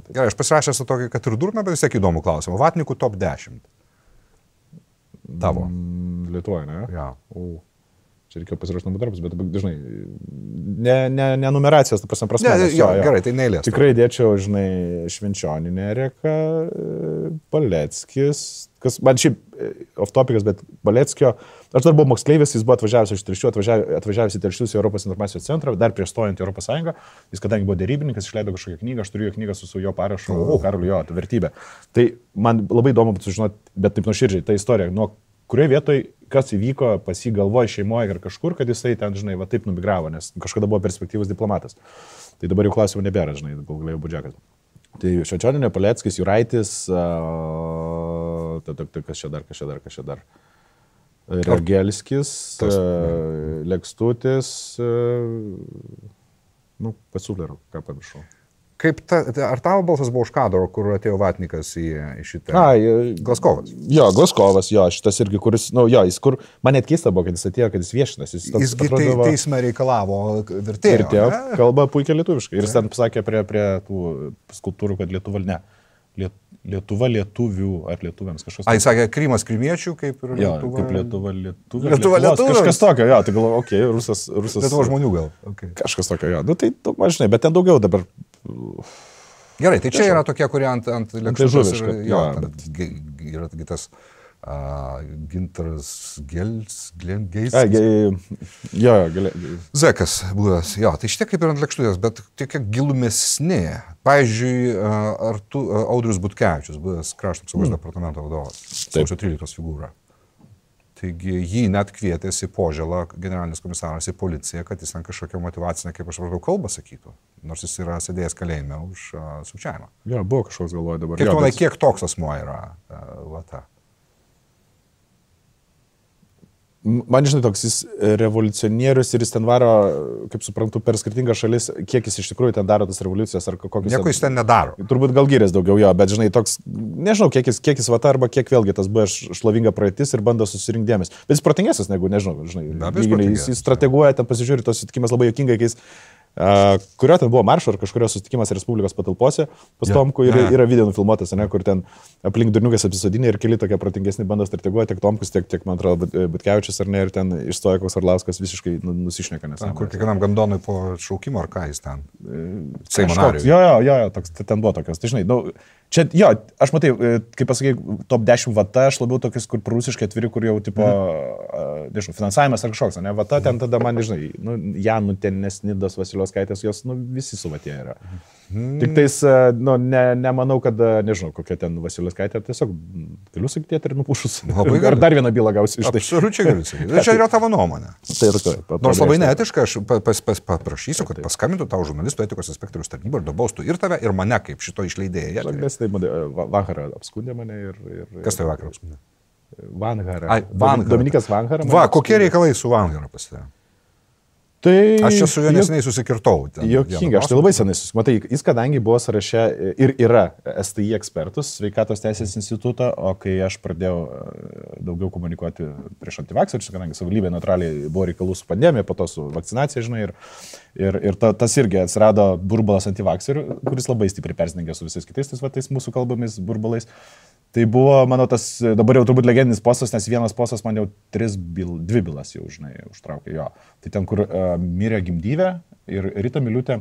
Gerai, aš pasirašęs su tokį, kad ir durna, bet vis tiek įdomų klausimą. Vatnikų top 10. Tavo. Lietuvoje, ne? Ja. Čia reikėjo pasirašyti namų darbus, bet dažnai ne numeracijos, ta prasme. Gerai, tai neįlės. Tikrai dėčiau, žinai, Švenčioninė Reka, Paleckis, kas, man šiaip off-topicas, bet Paleckio, aš dar buvau moksleivis, jis buvo atvažiavęs iš Telšių, atvažiavęs į Telšius į Europos informacijos centrą, dar prieš stojant į Europos Sąjungą, jis kadangi buvo derybininkas, išleido kažkokią knygą, aš turiu jo knygą su jo parašu, Karoliu, jo, vertybė. Tai man labai įdomu sužinoti, bet taip nuoširdžiai, ta istorija, nuo kurioje vietoje, kas įvyko pas jį galvoje, šeimoje ar kažkur, kad jisai ten, žinai, va taip numigravo, nes kažkada buvo perspektyvus diplomatas. Tai dabar jau klausimų nebėra, žinai, gal galėjau Budžiakas. Tai Švenčioninė, Paleckis, Juraitis, kas čia dar. Ragelskis, Lekstutis, Pasufleru, ką pamiršau. Ar tavo balsas buvo už kadro, kur atėjo Vatnikas į šitą? Glaskovas. Jo, Glaskovas, jo, šitas irgi, kuris, jis kur, man net keista buvo, kad jis atėjo, kad jis viešinas. Jisgi teisme reikalavo vertėjo. Vertėjo, kalba puikiai lietuviškai. Ir jis ten pasakė prie tų skulptūrų, kad Lietuva lietuvių ar lietuviams kažkas. Jis sakė, Krymas krymiečių, kaip ir Lietuva. Jo, kaip Lietuva lietuvių. Kažkas tokio, jo, tai galvoju, rusas. Lietuva žmonių gal. Okay. Kažkas tokio, jo. Tai, žinai, bet ten daugiau dabar. Gerai, tai čia yra tokie, kurie ant lėkštuvės. Jo, yra kitas Gintaras Geis. Zekas buvęs. Jo, tai šitie kaip ir ant lėkštuvės, bet tokie gilumesni. Pavyzdžiui, Audrius Butkevičius, buvęs Krašto apsaugos departamento vadovas. Sausio 13 figūra. Taigi jį net kvietėsi Požėlą, generalinis komisaras, į policiją, kad jis ten kažkokią motyvacinę, kaip aš supratau, kalbą sakytų. Nors jis yra sėdėjęs kalėjime už sukčiavimą. Jo, buvo kažkoks galvoja dabar. Kiek tu manai, kiek toks asmuo yra Vata? Man, žinai, toks jis revoliucionierius ir jis ten varo, kaip suprantu, per skirtingas šalis, kiek jis iš tikrųjų ten daro tas revoliucijas ar kokius... Nieko jis ten nedaro. Turbūt gal gyrės daugiau jo, bet, žinai, toks, nežinau, kiek jis Vata arba kiek vėlgi tas buvo šlovinga praeitis ir bando susirinkti dėmesį. Bet jis protingesnis negu, nežinau, žinai, jis strateguoja, ten pasižiūri, tos sutikimas labai juokingai, kai jis... kurio ten buvo maršo ar kažkurio susitikimas Respublikos patalpose pas Tomku ir yra video nufilmuotas, kur ten aplink durniukas apsisodinė ir keli tokie protingesni bando strateguoti, tiek Tomkus, tiek man atrodo, Butkevičius ar ne, ir ten išstoja koks Orlauskas visiškai nusišneka. Kur kiekvienam gandonui po šaukimo ar ką jis ten? Seimo nariui. Jo, toks, ten buvo tokios. Tai žinai, čia, jo, aš matai, kaip pasakai, top 10 Vata, aš labiau tokius, kur prūsiškai atviri, kur jau, tipo, nežinau, finansavimas ar kažkoks, ne, Vata, ten tada man, nežinai, Janų Tenes, Nidos, Vasiliauskaitės, jos, visi suvatė yra. Tik tais, nemanau, kad, nežinau, kokia ten Vasiliauskaitė, tiesiog galiu sakyti, ir nupušus. Ar dar vieną bylą gausi iš tai. Absoliučiai galiu sakyti. Čia yra tavo nuomonė. Tai yra tai. Nors labai neetiška, aš paprašysiu, kad paskambintų tau žurnalistų etikos inspektorius tarnybą ir dabaustų ir tave, ir mane kaip šito išleidėją. Tai Vanhara apskundė mane ir... Kas tai vakar apskundė? Vanhara. Dominikas Vanhara. Va, kokie reikalai su Vanhara pasidėjo? Tai aš čia su juo neseniai susikirtau. Jokinga, aš tai labai senai susikirtau. Matai, jis kadangi buvo sąraše ir yra STI ekspertus, Sveikatos teisės instituto, o kai aš pradėjau daugiau komunikuoti prieš antivakserius, kadangi savivaldybė neutraliai buvo reikalų su pandemija, po to su vakcinacija, žinai, ir tas irgi atsirado burbulas antivakserių, kuris labai stipriai persidengė su visais kitais tais mūsų kalbomis burbulais. Tai buvo, mano, tas dabar jau turbūt legendinis postas, nes vienas postas man jau 2 bylas jau, žinai, užtraukė jo. Tai ten, kur mirė gimdyvė ir Rita Miliūtė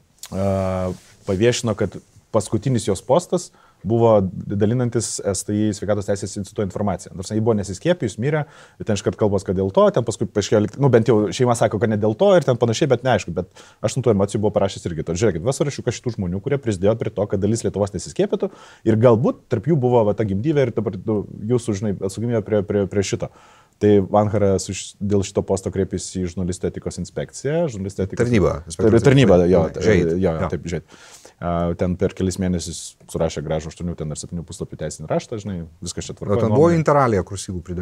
paviešino, kad paskutinis jos postas buvo dalinantis STI Sveikatos teisės instituto informaciją. Nors jį buvo nesiskiepijus, mirė, ir ten iškart kalbos, kad dėl to, ten paskui paaiškėjo, bent jau šeima sako, kad ne dėl to ir ten panašiai, bet neaišku, bet aš nuo tų emocijų buvau parašęs irgi. Žiūrėkit, vasarašiuką šitų žmonių, kurie prisidėjo prie to, kad dalis Lietuvos nesiskiepytų ir galbūt tarp jų buvo ta gimdyvė ir dabar jūsų, žinai, atsakomybė prie šito. Tai Vanhara dėl šito posto kreipėsi į žurnalistų etikos inspekciją. Tarnybą, jo, taip, žiūrėt. Ten per kelis mėnesius surašė gražų 8 ar 7 puslapių teisinį raštą, žinai, viskas čia tvarkoja. Ten buvo interalija kursyvų pridėliota.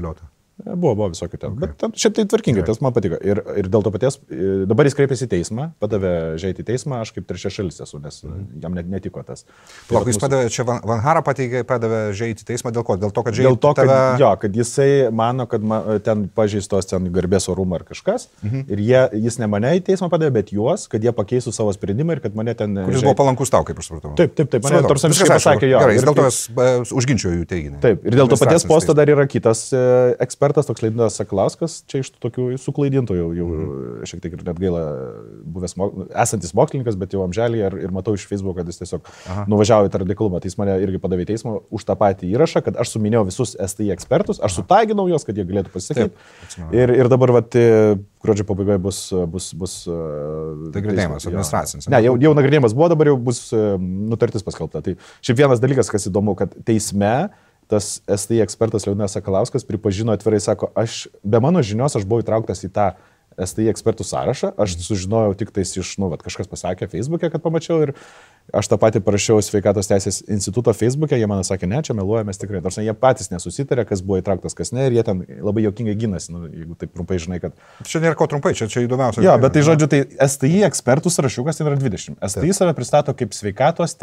Buvo visokių ten. Okay. Bet šiaip tai tvarkingai, tas man patiko. Ir dėl to paties, dabar jis kreipėsi į teismą, padavė žeiti į teismą, aš kaip trečia šalis esu, nes jam net netiko tas. Plaukai, jis padavė, čia Van Hara padavė žeiti į teismą, dėl ko? Dėl to, kad žeiti dėl to, kad, tave... kad jisai mano, kad ten pažeistos ten garbės orumą ar kažkas. Ir jis ne mane į teismą padavė, bet juos, kad jie pakeistų savo sprendimą ir kad mane ten... Kuris buvo palankus tau, kaip aš supratau. Taip. Mane tarpsamiškai pasakė jo. Gerai, jis dėl to užginčiojo jų teiginį. Taip, ir dėl to paties posto dar yra kitas ekspertas, toks Leonidas Sakalauskas, čia iš tokių suklaidintojų, jau šiek tiek ir net gaila buvęs esantis mokslininkas, bet jau amželį ir matau iš Facebook, kad jis tiesiog nuvažiavo į tą radikalumą. Tai jis mane irgi padavė į teismą už tą patį įrašą, kad aš suminėjau visus STI ekspertus, aš sutaginau juos, kad jie galėtų pasisakyti. Ir dabar gruodžio pabaigoje bus nagrinėjimas administracinis. Ne, jau nagrinėjimas buvo, dabar jau bus nutartis paskelbta. Tai šiaip vienas dalykas, kas įdomu, kad teisme tas STI ekspertas Leonidas Sakalauskas pripažino atvirai, sako, be mano žinios aš buvau įtrauktas į tą STI ekspertų sąrašą, aš sužinojau tik tais iš, kažkas pasakė Facebook'e, kad pamačiau ir aš tą patį parašiau Sveikatos teisės instituto Facebook'e, jie man sakė, ne, čia meluojamės tikrai, nors jie patys nesusitarė, kas buvo įtrauktas, kas ne, ir jie ten labai juokingai gynasi, jeigu taip trumpai žinai, kad... Čia nėra ko trumpai, čia įdomiausia. Jo, bet tai žodžiu, tai STI ekspertų sąrašiukas ten yra 20. STI save pristato kaip sveikatos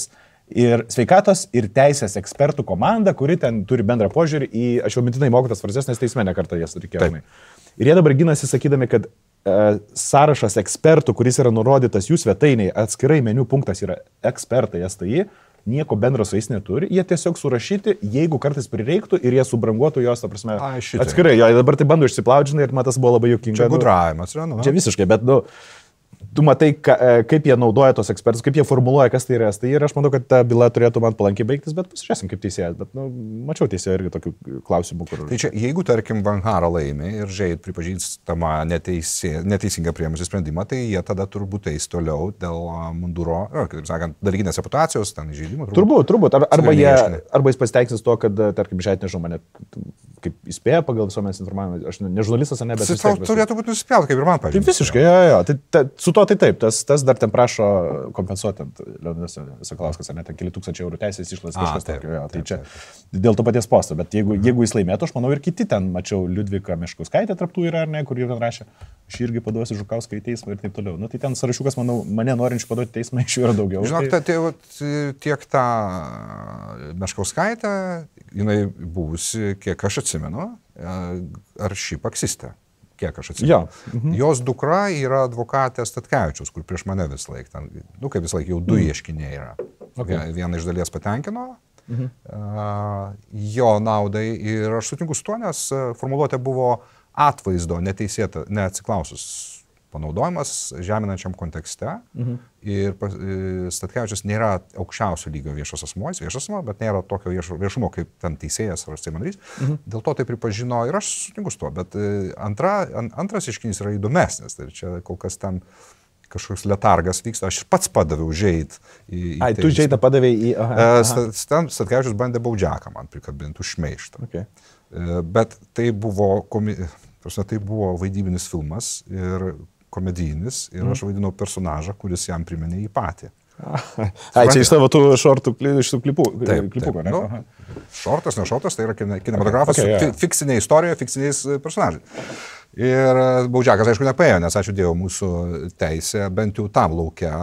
ir teisės ekspertų komanda, kuri ten turi bendrą požiūrį į, aš jau mintinai moku tas frazes, nes teisme ne kartą jas reikėjo. Ir jie dabar ginasi sakydami, kad sąrašas ekspertų, kuris yra nurodytas jų svetainėje, atskirai meniu punktas yra ekspertai STI, nieko bendro su jais neturi, jie tiesiog surašyti, jeigu kartais prireiktų ir jie subranguotų jos, ta prasme, atskirai, jo, dabar tai bando išsiplaudžinai ir man tas buvo labai juokinga. Čia gudravimas, čia visiškai, bet, tu matai, kaip jie naudoja tos ekspertus, kaip jie formuluoja, kas tai yra STI ir aš manau, kad ta byla turėtų man palankiai baigtis, bet pasižiūrėsim kaip teisėjas, bet mačiau teisėją irgi tokių klausimų, kur... Tai čia, jeigu, tarkim, Van Hara laimi ir žeit pripažįstama neteisinga priėmusi sprendimą, tai jie tada turbūt eis toliau dėl munduro, kaip sakant, dalykinės reputacijos, ten įžeidimų. Turbūt. Arba jis pasiteiksis to, kad, tarkim, žeit, nežinau, mane kaip įspėja pagal visuomenės informavimą, aš ne žurnalistas, ne, bet... Turėtų būti nusispjauti, kaip ir man, pavyzdžiui. Tai visiškai, jo. Su to tai taip, tas dar ten prašo kompensuoti Leonidas Sakalauskas, ne, ten keli tūkstančiai eurų teisės išlaidas kažkas tokio. Tai čia dėl to paties posto, bet jeigu jis laimėtų, aš manau ir kiti ten, mačiau Liudvika Meškauskaitė tarptų yra, ar ne, kur ten rašė, aš irgi paduosiu Žukauską į teismą ir taip toliau. Tai ten sąrašiukas, manau, mane norinčių paduoti teismą iš jų yra daugiau. Žinok, tiek ta Meškauskaitė, jinai buvusi, kiek aš atsimenu, ar šiaip aksistė. Kiek aš atsimenu. Jos dukra yra advokatė Statkevičius, kur prieš mane vis laik, kaip vis laik jau du ieškiniai yra. Vieną iš dalies patenkino jo naudai ir aš sutinku su tuo, nes formuluotė buvo atvaizdo neteisėta, neatsiklausus panaudojimas žeminančiam kontekste ir Statkevičius nėra aukščiausio lygio viešas asmuo, bet nėra tokio viešumo kaip ten teisėjas ar Seimo narys. Dėl to tai pripažino ir aš sutinku su tuo, bet antras ieškinys yra įdomesnis, tai čia kol kas ten kažkoks letargas vyksta, aš pats padaviau žeit į teismą. Tu žeitą padavėjai į... Statkevičius bandė baudžiaką man prikabinti už šmeižtą. Okay. Bet tai buvo vaidybinis filmas ir komedijinis ir aš vaidinau personažą, kuris jam priminė jį patį. Čia iš tavo tų šortų, iš tų klipų, ne? Šortas, ne šortas, tai yra kinematografas, fikcinė istorija, fikciniais personažai. Ir baudžiakas, aišku, nepaėjo, nes ačiū Dievui mūsų teisė, bent jau tam laukia.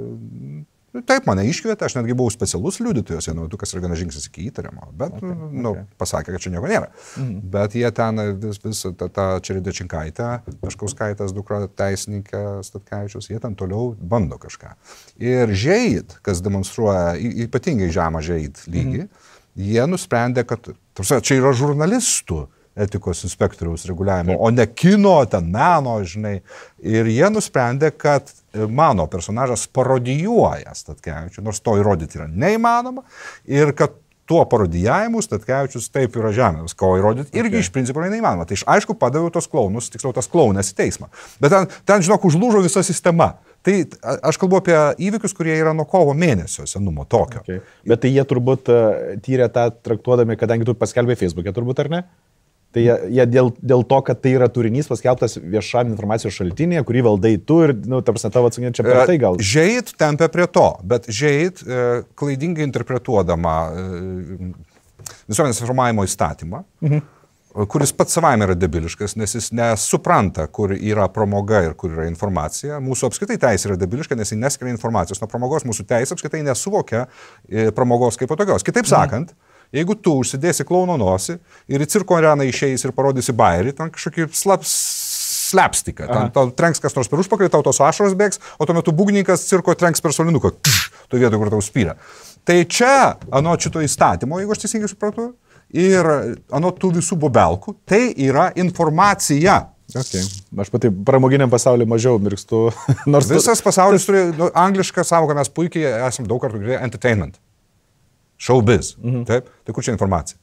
Taip, mane iškvietė, aš netgi buvau specialus liudytojas, tu kas yra gana žingsnis iki įtariamo, bet pasakė, kad čia nieko nėra. Bet jie ten vis ta Čerida Činkaitė, Meškauskaitės dukra teisininkė Statkevičius, jie ten toliau bando kažką. Ir žeit, kas demonstruoja ypatingai žemą žeit lygį, jie nusprendė, kad čia yra žurnalistų etikos inspektoriaus reguliavimo, o ne kino, ten meno, žinai. Ir jie nusprendė, kad mano personažas parodijuoja Statkevičių, nors to įrodyti yra neįmanoma, ir kad tuo parodijavimu Statkevičius taip yra žeminamas, ko įrodyti irgi iš principo neįmanoma. Tai aišku, padaviau tos klounus, tiksliau tas klounes į teismą. Bet ten, žinok, užlūžo visa sistema. Tai aš kalbu apie įvykius, kurie yra nuo kovo mėnesio senumo tokio. Okay. Bet tai jie turbūt tyrė tą traktuodami, kadangi tu paskelbė Facebook'e turbūt, ar ne? Tai jie dėl to, kad tai yra turinys paskelbtas viešam informacijos šaltinėje, kurį valdai tu ir, tarsi tavo atsakinė čia per tai gal. Žeit tempia prie to, bet žeit klaidingai interpretuodama visuomenės informavimo įstatymą, kuris pats savaime yra debiliškas, nes jis nesupranta, kur yra pramoga ir kur yra informacija. Mūsų apskritai teisė yra debiliška, nes jis neskiria informacijos nuo pramogos, mūsų teisė apskritai nesuvokia pramogos kaip tokios. Kitaip sakant, jeigu tu užsidėsi klauno nosį ir į cirko areną išeis ir parodysi bairį, ten kažkokį slapstiką, ten tau trenks kas nors per užpakalį, tau tos ašaros bėgs, o tuo metu būgnininkas cirko trenks per solinuką, tu vietoj, kur tau spyrė. Tai čia, anot šito įstatymo, jeigu aš teisingai supratau, ir anot tų visų bobelkų, tai yra informacija. Okay. Aš pati pramoginiam pasauliu mažiau mirkstu. Nors visas pasaulis turi anglišką savoką, mes puikiai esame daug kartų girdėję entertainment. Showbiz. Taip? Tai kur čia informacija?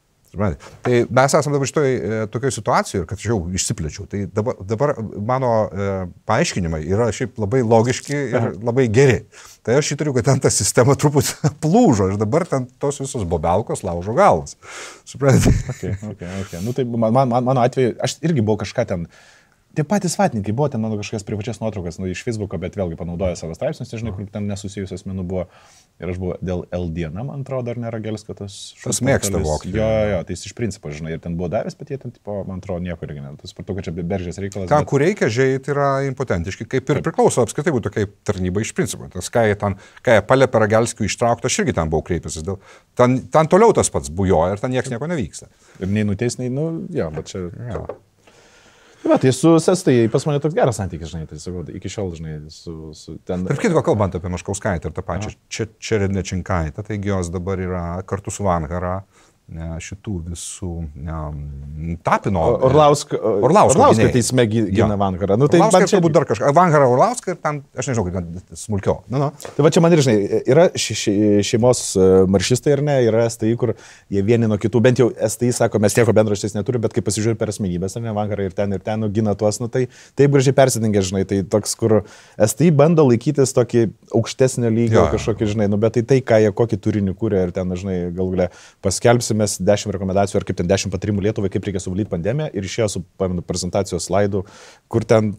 Tai mes esame dabar šitoj tokioje situacijoje, kad jau išsiplečiau. Tai dabar mano paaiškinimai yra šiaip labai logiški ir labai geri. Tai aš įtariu, kad ten ta sistema truputį plūžo ir dabar ten tos visos bobelkos laužo galvas. Suprantate? Okay. Nu tai mano atveju, aš irgi buvau kažką ten. Tie patys vatnikai buvo, ten mano kažkokias privačias nuotraukas iš Facebooko, bet vėlgi panaudoja savo straipsnius, nežinai, kur ten nesusijusių asmenų buvo. Ir aš buvau dėl LDN, man atrodo, ar nėra Gelsko tas šūdas. Tas mėgsta vokti. Jo, tai jis iš principo, žinai, ir ten buvo davęs, bet jie ten, tipo, man atrodo, nieko irgi ne. Tai supratau, kad čia beržės reikalas. Ką, kur reikia, žeit yra impotentiški, kaip ir priklauso apskritai būtų tokia tarnyba iš principo. Tas, ką jie paliepė Ragelskių ištraukti, aš irgi ten buvau kreipęsis. Ten toliau tas pats bujoja ir ten niekas nieko nevyksta. Ir nei nuteis, nei, bet čia... Jo. Va, tai su SSTI pas mane toks geras santykis, žinai, tai sakau, iki šiol, žinai, su ten... Ir kitko, kalbant apie Maškauskaitę ir tą pačią Čerednečinkaitę, taigi jos dabar yra kartu su Vanhara šitų visų Tapino. Orlausko teisme gina Vanharą. Nu, tai Orlauską ir turbūt dar kažką. Vanharą, Orlauską ir ten, aš nežinau, kaip smulkiau. Tai va čia man ir, žinai, yra šeimos maršistai ar ne, yra STI, kur jie vieni nuo kitų, bent jau STI sako, mes nieko bendro šitais neturi, bet kai pasižiūrė per asmenybės, ar ne, Vanharą ir ten gina tuos, tai taip gražiai persidengia, žinai, tai toks, kur STI bando laikytis tokį aukštesnio lygio kažkokį, žinai, bet tai ką jie kokį turinį kūrė ir ten, žinai, galų gale paskelbsime 10 rekomendacijų ar kaip ten 10 patarimų Lietuvai, kaip reikia suvaldyti pandemiją ir išėjo su, pamenu, prezentacijos slaidų, kur ten,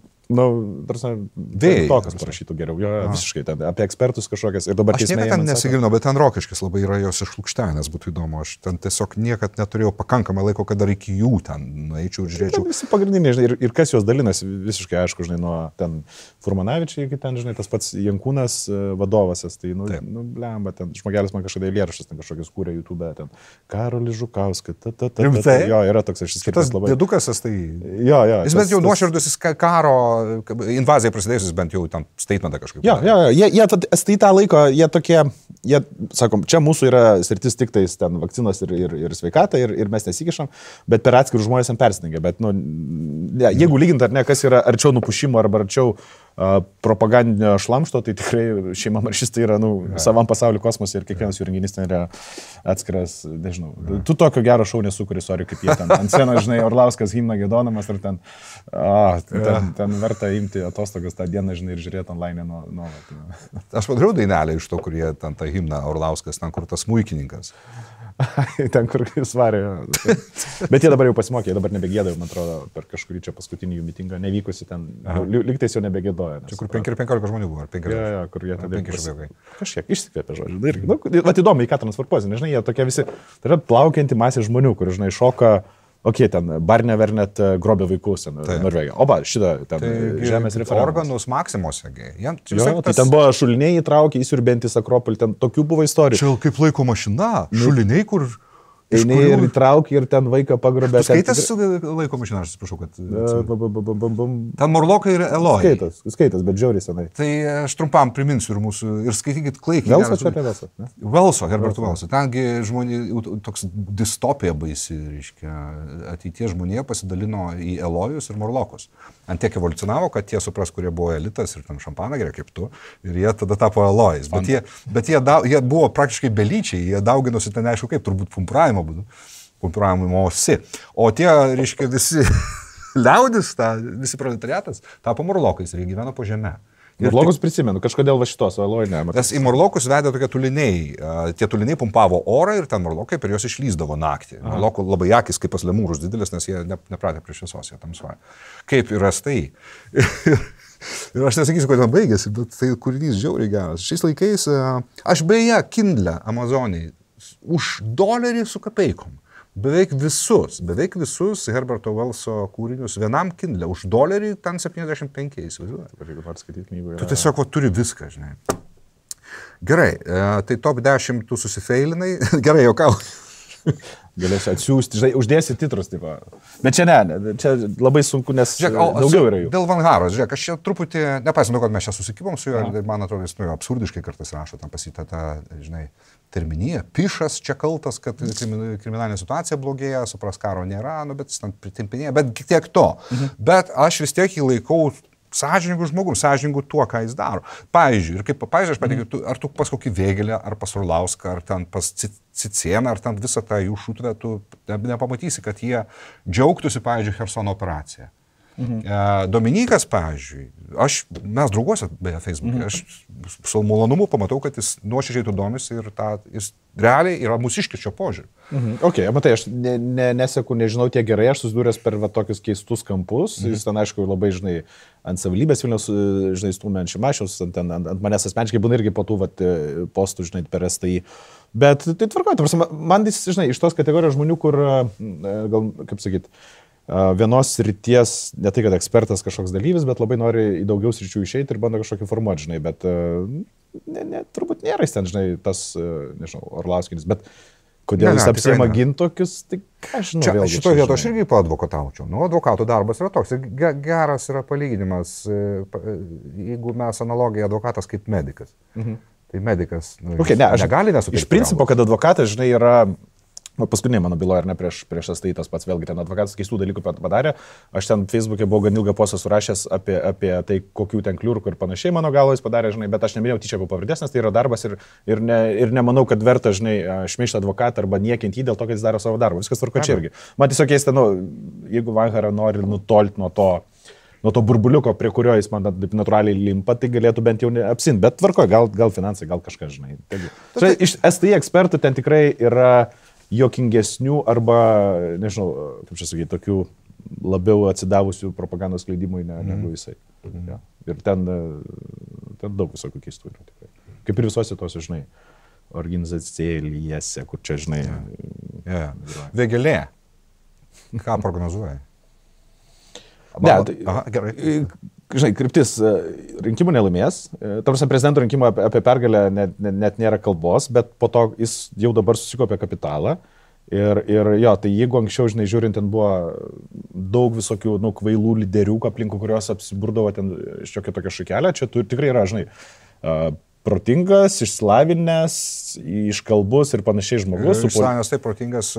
tokas parašytų geriau, visiškai ten, apie ekspertus kažkokias ir dabar aš niekad ten nesigilino, bet ten Rokiškis labai yra jos išlukštenęs, būtų įdomu, aš ten tiesiog niekad neturėjau pakankamai laiko, kad dar iki jų ten nueičiau ir žiūrėčiau. Visi pagrindiniai, žinai, ir kas jos dalinasi, visiškai aišku, žinai, nuo ten Furmanavičiai, iki ten, žinai, tas pats Jankūnas vadovas, tai, blemba, ten žmogelis man kažkada eilėraščius ten kažkokius kūrė YouTube, ten Karolis Žukauskas, jo, yra toks išskirtas labai. Dedukas, tai... Jo. Jis bent jau nuoširdus, jis karo invazija prasidėjusis bent jau tam statementą kažkaip. Jie STI tą laiko, jie, sakom, čia mūsų yra sritis tik tais ten vakcinos ir sveikata ir mes nesikišam, bet per atskirus žmonės jam persidengia. Bet, jeigu lygint ar ne, kas yra arčiau nupušimo arba arčiau propagandinio šlamšto, tai tikrai šeima maršistai yra, savam pasauliu kosmose ir kiekvienas jų renginys ten yra atskiras, nežinau. Tu tokio gero šou nesukuri, sorry, kaip jie ten ant scenos, žinai, Orlauskas himną giedodamas ir ten verta imti atostogas tą dieną, žinai, ir žiūrėti online nuolat. Aš padariau dainelę iš to, kur jie ten tą himną Orlauskas, ten kur tas smuikininkas. Ten, kur jis varė. Bet jie dabar jau pasimokė, jie dabar nebegėdavo, man atrodo, per kažkurį čia paskutinį jų mitingą, nevykusi ten, lygtais jau nebegėdoja. Čia kur 5-15 žmonių buvo, ar 5? Jo, kur jie ten kažkiek išsikvėpė žodžiu. Vat įdomu, į ką transformuosi, nežinai, jie tokie visi, tai yra plaukianti masė žmonių, kur, žinai, šoka. Ten Barne Vernet grobė vaikus Norvegija. Oba, šitą ten žemės referendumas. Organus Maksimose. Tai ten buvo šuliniai įtraukė, įsiurbentys Akropolį, ten tokių buvo istorijų. Čia kaip laiko mašina, šuliniai, kur... Eini ir įtraukė ir ten vaiką pagrobė. Skaitas su laiko mašina, aš atsiprašau, kad... Ten Morlokai ir Eloj. Skaitas, bet žiauriai senai. Tai aš trumpam priminsiu ir mūsų, ir skaitykit klaikiai. Velso čia apie Velso. Velso, Herberto Velso. Tengi žmonė, toks distopija baisi, reiškia, ateities žmonė pasidalino į Elojus ir Morlokus. Antiek evoliucionavo, kad tie supras, kurie buvo elitas ir ten šampaną geria kaip tu, ir jie tada tapo Elojais. Bet jie buvo praktiškai belyčiai, jie dauginosi ten, aišku, kaip turbūt pumpuravimo būdu, pumpuravimosi. O tie, reiškia, visi liaudis, visi proletariatas, tapo Morlokais ir jie gyveno po žemę. Morlokus prisimenu, kažkodėl va šitos, o Eloj ne. Nes į Morlokus vedė tokie tuliniai, tie tuliniai pumpavo orą ir ten Morlokai per juos išlyzdavo naktį. Morlokų labai akis kaip pas lemūrus didelis, nes jie nepratė prie šviesos, jie tamsuoja. Kaip yra STI. Ir aš nesakysiu, kodėl baigėsi, bet tai kūrinys žiauriai geras. Šiais laikais, aš beje Kindle Amazonėje už $1 su kapeikom beveik visus Herberto Wellso kūrinius vienam Kindle už $1 ten 75, įsivaizduoju. Jeigu nori skaityti knygų. Tu tiesiog turi viską, žinai. Gerai, tai top 10 tu susifeilinai. Gerai, juokau. Galėsiu atsiųsti, žinai, uždėsi titrus, taip. Bet čia ne, čia labai sunku, nes daugiau yra jų. Dėl Van Haros, žiūrėk, aš čia truputį, nepaisant, kad mes čia susikibom su juo, man atrodo, jis absurdiškai kartais rašo, tam pasitą tą, žinai, terminiją. Pišas čia kaltas, kad kriminalinė situacija blogėja, supras karo nėra, nu, bet jis ten pritimpinėja, bet tiek to. Bet aš vis tiek jį laikau sąžiningų žmogų, sąžiningų tuo, ką jis daro. Pavyzdžiui, ir kaip pavyzdžiui, aš pateikiu, ar tu pas kokį Vėgėlę, ar pas Orlauską, ar ten pas Cicėną, ar ten visą tą jų šūtvę, tu nepamatysi, kad jie džiaugtųsi, pavyzdžiui, Chersono operaciją. Dominikas, pavyzdžiui, mes drauguose, beje, Facebook'e, aš su malonumu pamatau, kad jis nuoširdžiai tu domisi ir jis realiai yra mūsiškiščio požiūrį. Ok, matai, aš neseku, nežinau tiek gerai, aš susidūręs per tokius keistus kampus, jis ten, aišku, labai, žinai, ant savivaldybės Vilniaus, žinai, stumė ant Šimašiaus, ant manęs asmeniškai būna irgi po tų postų, žinai, per STI. Bet tai tvarkoju, man jis, žinai, iš tos kategorijos žmonių, kur, gal, kaip sakyti, vienos srities, ne tai, kad ekspertas kažkoks dalyvis, bet labai nori į daugiau sričių išeiti ir bando kažkokį formuoti, žinai, bet turbūt nėra jis ten, žinai, tas, nežinau, Orlauskinis, bet kodėl jis apsiema gintokius, tai ką aš žinau. Čia šitoje vietoje aš irgi paadvokataučiau. Nu, advokato darbas yra toks. Geras yra palyginimas, jeigu mes analogiją advokatas kaip medikas. Tai medikas negali nesupirkti. Iš principo, kad advokatas, žinai, yra... Paskutinė mano byla, ar ne, prieš STI tas pats, vėlgi ten advokatas keistų dalykų padarė. Aš ten Facebook'e buvau gan ilgą postą surašęs apie tai, kokių ten kliurkų ir panašiai mano galvo jis padarė, žinai, bet aš neminėjau tyčia pavardės, nes tai yra darbas ir nemanau, kad verta, žinai, šmeižti advokatą arba niekinti jį dėl to, kad jis daro savo darbą. Viskas tvarko čia irgi. Man tiesiog keista, jeigu Van Hara nori nutolti nuo to burbuliuko, prie kurio jis man natūraliai limpa, tai galėtų bent jau apsint. Bet tvarko, gal finansai, gal kažkas, žinai. Taigi, iš STI ekspertų ten tikrai yra jokingesnių arba, nežinau, kaip čia sakyti, tokių labiau atsidavusių propagandos skleidimui negu jisai. Ja. Ir ten daug visokių keistų yra tikrai. Kaip ir visose tos, žinai, organizacijėse, kur čia, žinai. Vėgėlė. Ką prognozuoja? Gerai. Žinai, kryptis rinkimų nelaimės. Tarsi prezidento rinkimų apie pergalę net nėra kalbos, bet po to jis jau dabar susikopė kapitalą. Ir jo, tai jeigu anksčiau, žinai, žiūrint, ten buvo daug visokių, kvailų lyderių, aplinkų kurios apsiburdavo ten šiokia tokia šakelė, čia tikrai yra, žinai, protingas, išsilavinęs, iškalbus ir panašiai žmogus. Išsilavinęs taip, protingas.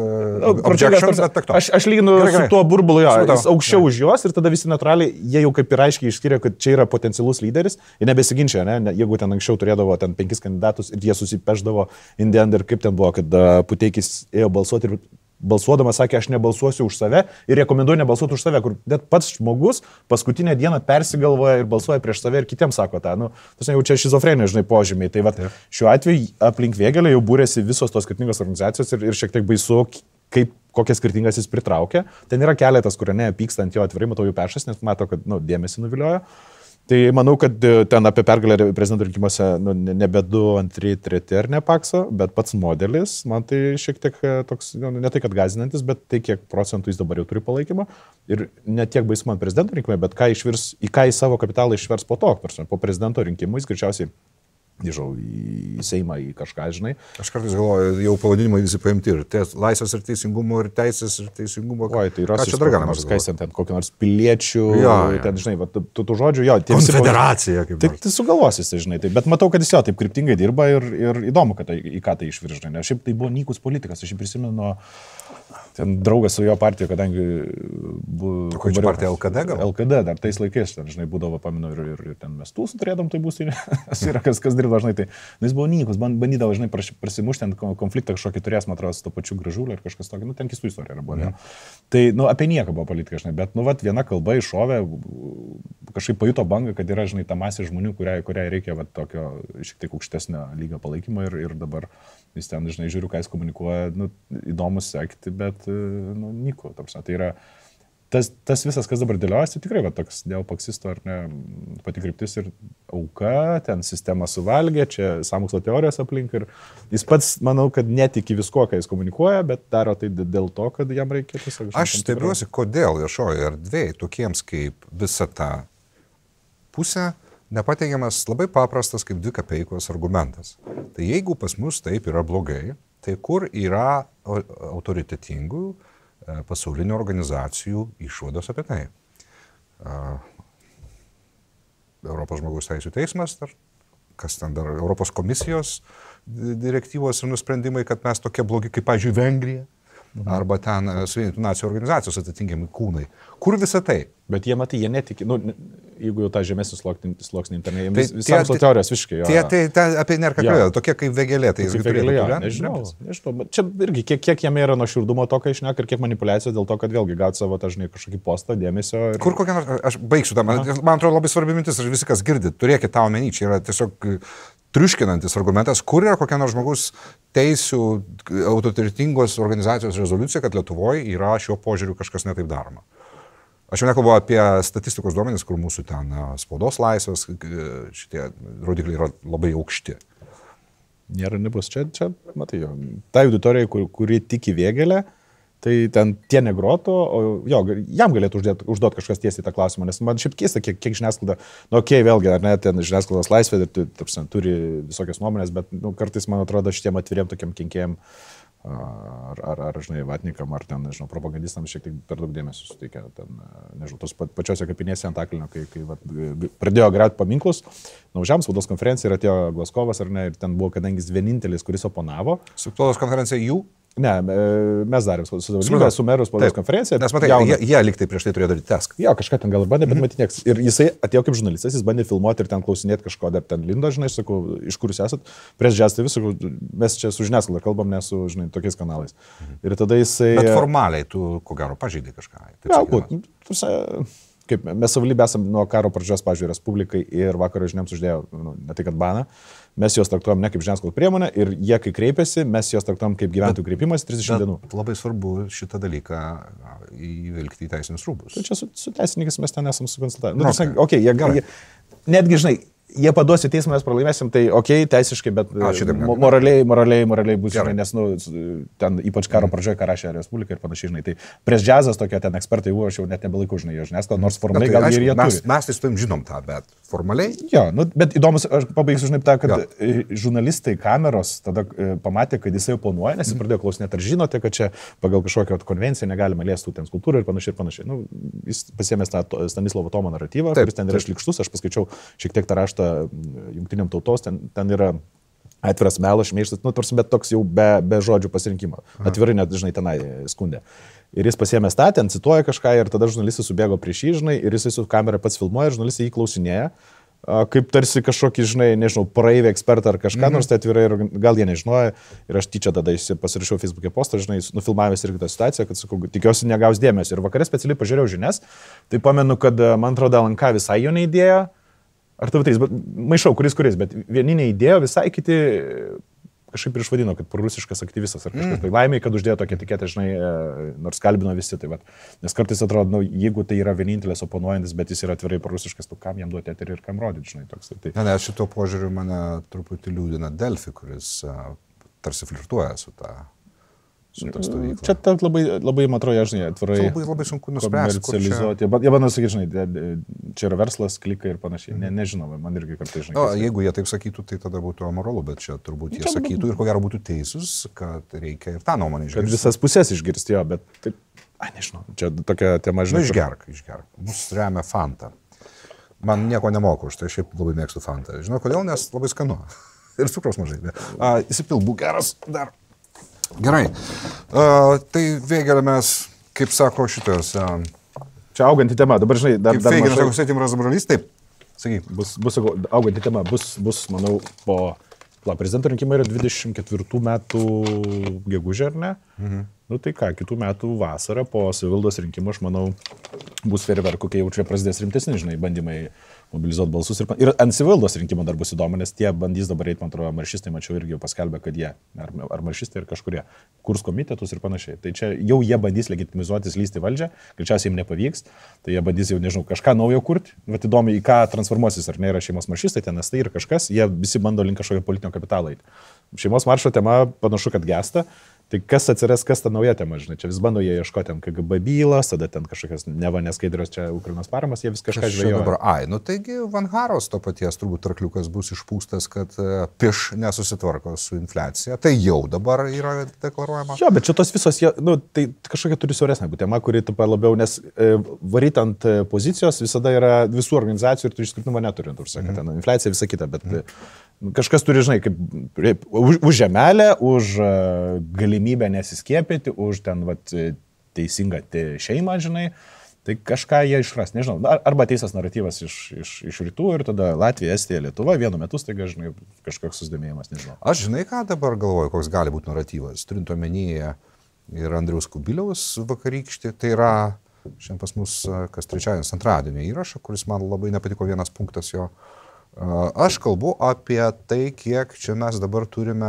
Aš lyginu su tuo burbulu, jis aukščiau už juos ir tada visi natūraliai, jie jau kaip ir aiškiai išskiria, kad čia yra potencialus lyderis ir nebesiginčia, ne? Jeigu ten anksčiau turėdavo ten 5 kandidatus ir jie susipeždavo indien ir kaip ten buvo, kad Puteikis ėjo balsuoti ir balsuodamas sakė, aš nebalsuosiu už save ir rekomenduoju nebalsuoti už save, kur net pats žmogus paskutinę dieną persigalvoja ir balsuoja prieš save ir kitiems sako tą, tas jau čia šizofrenijos, žinai, požymiai. Tai vat, šiuo atveju aplink Vėgėlę jau būrėsi visos tos skirtingos organizacijos ir šiek tiek baisu, kokias skirtingas jis pritraukia. Ten yra keletas, kurie nepyksta ant jo atvirai, matau jų pešas, nes mato, kad dėmesį nuviliojo. Tai manau, kad ten apie pergalę prezidento rinkimuose nebe 2, 2, 3 ar ne Pakso, bet pats modelis, man tai šiek tiek toks, ne tai kad gazinantis, bet tai kiek procentų jis dabar jau turi palaikymą. Ir ne tiek baisu man prezidento rinkimai, bet į ką į savo kapitalą išvers po to, po prezidento rinkimų, jis greičiausiai nežinau, į Seimą, į kažką, žinai. Aš kartais galvoju, jau pavadinimai visi paimti ir laisvės ir teisingumo, ir teisės ir teisingumo. Oi, tai yra čia dar galima skaisti ten kokį nors piliečių, ten, žinai, tų žodžių, jo. Konfederacija, kaip nors. Tai sugalvosis, žinai, tai, bet matau, kad jis jo taip kryptingai dirba ir įdomu, kad į ką tai išviržai. Šiaip tai buvo nykus politikas, aš jį prisimenu, ten draugas su jo partija, kadangi buvo... Kokia partija LKD gal? LKD, dar tais laikais, ten, žinai, būdavo, paminu, ir ten mes tūsų turėdom, tai bus, yra kas dirba, žinai, tai jis buvo nykus, bandydavo, žinai, prasimušti, ten konfliktą kažkokį turės, man atrodo, su to pačiu Gražuliu ir kažkas tokio, ten keistų istorija buvo. Tai, apie nieką buvo politika, žinai, bet, viena kalba iššovė, kažkaip pajuto bangą, kad yra, žinai, ta masė žmonių, kuriai reikia, tokio šiek tiek aukštesnio lygio palaikymo ir dabar jis ten, žinai, žiūriu, ką jis komunikuoja, įdomu sekti, bet, nyku, ta prasme, tas visas, kas dabar dėliojasi, tikrai va, toks dėl paksisto ar ne pati kryptis ir auka, ten sistema suvalgė, čia sąmokslo teorijos aplink ir jis pats, manau, kad netiki visko, ką jis komunikuoja, bet daro tai dėl to, kad jam reikia tiesiog... Aš stebiuosi, kodėl viešoje erdvėje tokiems kaip visa ta pusė nepateikiamas labai paprastas kaip 2 kapeikos argumentas. Tai jeigu pas mus taip yra blogai, tai kur yra autoritetingų pasaulinių organizacijų išvados apie tai. Europos žmogaus teisių teismas, kas ten dar, Europos komisijos direktyvos ir nusprendimai, kad mes tokie blogi kaip, pavyzdžiui, Vengrija, arba ten Suvienytų nacijų organizacijos atitinkami kūnai. Kur visa tai? Bet jie, matai, jie netiki, jeigu jau tą žemesnį sluoksnį internetai, visą teorijos visiškai. Tai apie nerkalbėjo, tokie kaip Vėgėlė, tai jis turėtų. Nežinau, čia irgi, kiek jame yra nuoširdumo to, ką išneka ir kiek manipulacijos dėl to, kad vėlgi gauti savo, žinai, kažkokį postą, dėmesio. Ir... Kur kokia nors, aš baigsiu tą, man atrodo labai svarbi mintis, ir visi, kas girdi, turėkit tą omeny, čia yra tiesiog triuškinantis argumentas, kur yra kokia nors žmogus teisių autoritetingos organizacijos rezoliucija, kad Lietuvoje yra šiuo požiūriu kažkas netaip daroma. Aš jau nekalbu apie statistikos duomenis, kur mūsų ten spaudos laisvės, šitie rodikliai yra labai aukšti. Nėra, nebus. Čia matai, jo, ta auditorija, kuri tiki Vėgėlę, tai ten tie negrotų, o jo, jam galėtų užduoti kažkas tiesiai tą klausimą, nes man šiaip keista, kiek žiniasklaida, vėlgi, ar ne, ten žiniasklaidos laisvė, turi visokias nuomonės, bet kartais, man atrodo, šitiem atviriem tokiam kenkėjim, ar žinai, vatnikam, ar ten, nežinau, propagandistams šiek tiek per daug dėmesio suteikia, ten, nežinau, tos pačiose kapinėse Antakalnio, kai pradėjo griauti paminklus, nuvažiavam spaudos konferenciją ir atėjo Glaskovas, ar ne, ir ten buvo, kadangi jis vienintelis, kuris oponavo. Spaudos konferencija jų? Ne, mes darėm su meru spaudos konferenciją. Nes matai, jie liktai prieš tai turėjo daryti test. Jo, kažką ten gal bandė, bet matyt nieks. Ir jisai atėjo kaip žurnalistas, jis bandė filmuoti ir ten klausinėti kažko, dar ten lindo, žinai, aš sakau, iš kur jūs esat. Prieš Jazz TV, sakau, mes čia su žiniasklaida kalbam, ne su, žinai, tokiais kanalais. Ir tada jisai... Bet formaliai tu, ko gero, pažeidai kažką. Galbūt. Kaip mes savivaldybė esam nuo karo pradžios, pavyzdžiui, Respublikai ir Vakaro žinioms uždėjo, ne tai kad baną, mes juos traktuojam ne kaip žiniasklaidos priemonę ir jie, kai kreipiasi, mes juos traktuojam kaip gyventojų kreipimas 30 dienų. Labai svarbu šitą dalyką įvilkti į teisinius rūbus. Tai čia su teisininkais mes ten esam sukonsultavę. Jie netgi, žinai, jie paduos į teismą, mes pralaimėsim, tai teisiškai, bet moraliai bus, žinai, nes, ten ypač karo pradžioje, ką rašė Respublika ir panašiai, žinai, tai prieš Džiazas tokie ten ekspertai buvo, aš jau net nebelaikau, žinai, jo žiniasklaidą, nors formaliai gal ir jie turi. Mes tai su tavim žinom tą, bet formaliai? Jo, bet įdomus, aš pabaigsiu, žinai, tą, kad žurnalistai kameros tada pamatė, kad jisai oponuoja, nes jis pradėjo klausinėti, ar žinote, kad čia pagal kažkokią konvenciją negalima liesti ten skulptūrų ir panašiai. Jis pasiėmė tą Stanislovo Tomo naratyvą, kuris ten yra šlykštus, aš paskaičiau šiek tiek tą raštą jungtiniam tautos, ten yra atviras melas, šmeižtas, bet toks jau be žodžių pasirinkimo. Atvirai net, žinai, tenai skundė. Ir jis pasiėmė tą, ten cituoja kažką ir tada žurnalistai subėgo prieš jį, žinai, ir jis su kamera pats filmuoja ir žurnalistai jį klausinėja, kaip tarsi kažkokį, žinai, nežinau, praeivį ekspertą ar kažką, nors tai atvirai ir gal jie nežinojo. Ir aš tyčia tada pasirašiau Facebook'e postą, žinai, nufilmavęs irgi tą situaciją, kad, sakau, tikiuosi negaus dėmesio. Ir vakarė specialiai pažiūrėjau žinias, tai pamenu, kad, man atrodo, LNK visai jo neįdėjo. Ar TV3, bet maišau, kuris, bet vieni neįdėjo, visai kiti kažkaip ir išvadino, kad prorusiškas aktyvistas ar kažkas. Tai laimiai, kad uždėjo tokią etiketę, žinai, nors kalbino visi. Tai, nes kartais atrodo, jeigu tai yra vienintelis oponuojantis, bet jis yra atvirai prorusiškas, tu kam jam duoti eterį ir kam rodyti, žinai, toks. Tai... Ne, šito požiūriu mane truputį liūdina Delfi, kuris tarsi flirtuoja su tą stovykla. Čia labai, man atrodo, žinai, atvirai. Labai sunku nuspręsti. Komercializuoti. Jie bando sakyti, žinai, čia yra verslas, klikai ir panašiai. Nežinau, man irgi kartais, žinai. Jeigu jie taip sakytų, tai tada būtų amoralu, bet čia turbūt jie sakytų ir ko gero būtų teisūs, kad reikia ir tą nuomonę išgirsti. Kad visas pusės išgirsti, jo, bet taip, nežinau, čia tokia tema, žinai. Išgerk. Mus remia Fanta. Man nieko nemoku už tai, aš šiaip labai mėgstu Fanta. Žinau kodėl, nes labai skanu. Ir cukraus mažai. Įsipilbų geras dar. Gerai. Tai Vėgėlė mes, kaip sako šitas... Čia auganti tema, dabar žinai, dar Vėgėlė, sako, sėtim razbrolys, taip. Sakyk. Bus auganti tema, bus, manau, po... Prezidento rinkimai yra 24 metų gegužė, ar ne? Nu tai ką, kitų metų vasarą po savivaldos rinkimų, aš manau, bus fejerverkų, kai jau čia prasidės rimtesni, žinai, bandymai mobilizuoti balsus. Ir ant savivaldos rinkimo dar bus įdomu, nes tie bandys dabar eiti, man atrodo, maršistai, mačiau irgi jau paskelbė, kad jie, ar maršistai, ar kažkurie, kurs komitetus ir panašiai. Tai čia jau jie bandys legitimizuotis, lysti valdžią, greičiausiai jiems nepavyks, tai jie bandys jau, nežinau, kažką naujo kurti. Vat įdomu, į ką transformuosis, ar ne yra šeimos maršistai, ten tai ir kažkas, jie visi bando link kažkokio politinio kapitalo eiti. Šeimos maršo tema panašu, kad gesta. Tai kas atsiras, kas ta nauja tema, žinai, čia vis bando jie ieškoti ten KGB bylas, tada ten kažkokios neva neskaidrios čia Ukrainos paramas, jie vis kažką žvejoja. Nu taigi Van Haros to paties turbūt arkliukas bus išpūstas, kad piš nesusitvarko su infliacija, tai jau dabar yra deklaruojama. Jo, bet čia tos visos, tai kažkokia turi siauresnė būti tema, kuri tu labiau, nes varyt ant pozicijos visada yra visų organizacijų ir tu išskirtinumą neturi, kad ten infliacija visą kitą, bet kažkas turi, žinai, kaip už žemelę, už galimybę nesiskiepyti, už ten teisingą šeimą, žinai, tai kažką jie išras, nežinau, arba teisas naratyvas iš rytų ir tada Latvija, Estija, Lietuva, vienu metu staiga, žinai, kažkoks susidomėjimas, nežinau. Aš žinai, ką dabar galvoju, koks gali būti naratyvas, turint omenyje ir Andriaus Kubiliaus vakarykštį, tai yra šiandien pas mus kas trečiadienis antradienio įrašą, kuris man labai nepatiko vienas punktas jo. Aš kalbu apie tai, kiek čia mes dabar turime